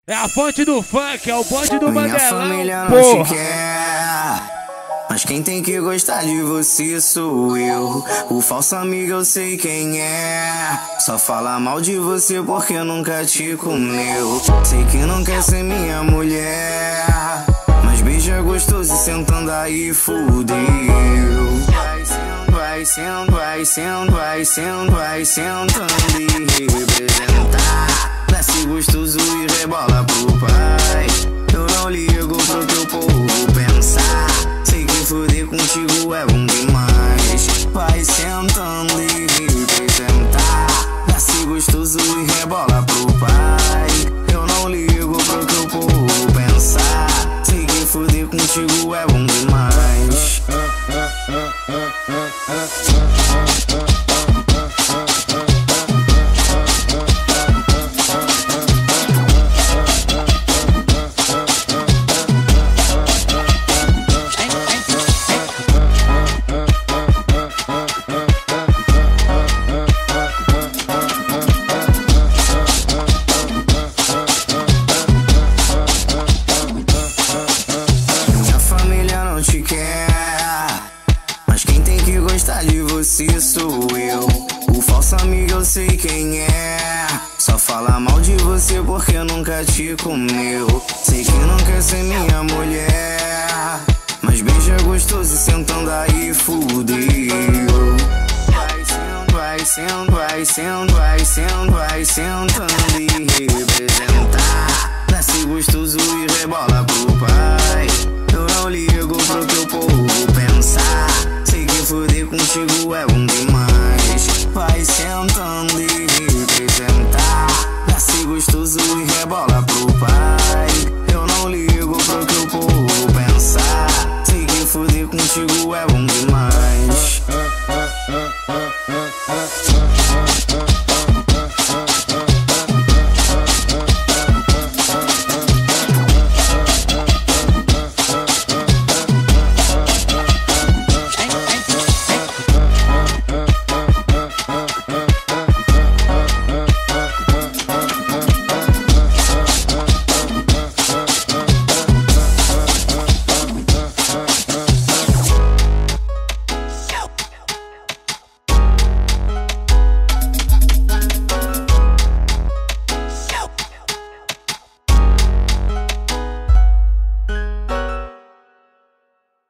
É a fonte do funk, é o bonde do Minha Mandelão, família não porra. te quer, mas quem tem que gostar de você sou eu. O falso amigo eu sei quem é, só fala mal de você porque nunca te comeu. Sei que não quer ser minha mulher, mas beija gostoso e sentando aí fudeu. Vai sendo, vai sendo, vai sendo, vai sentando e representar. Desce gostoso e rebola pro pai. Eu não ligo pro teu povo pensar. Sei que fuder contigo é bom demais. Vai sentando e representar. Desce gostoso e rebola pro pai. Eu não ligo pro teu povo pensar. Sei que fuder contigo é bom demais. Te quer, mas quem tem que gostar de você sou eu. O falso amigo eu sei quem é, só fala mal de você porque nunca te comeu. Sei que não quer ser minha mulher, mas beija gostoso e sentando aí fudeu. Vai sendo, vai sendo, vai sendo, vai sentando e representar.